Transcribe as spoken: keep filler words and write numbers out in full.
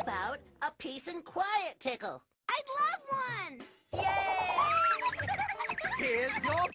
about a peace and quiet tickle? I'd love one! Yay! Here's your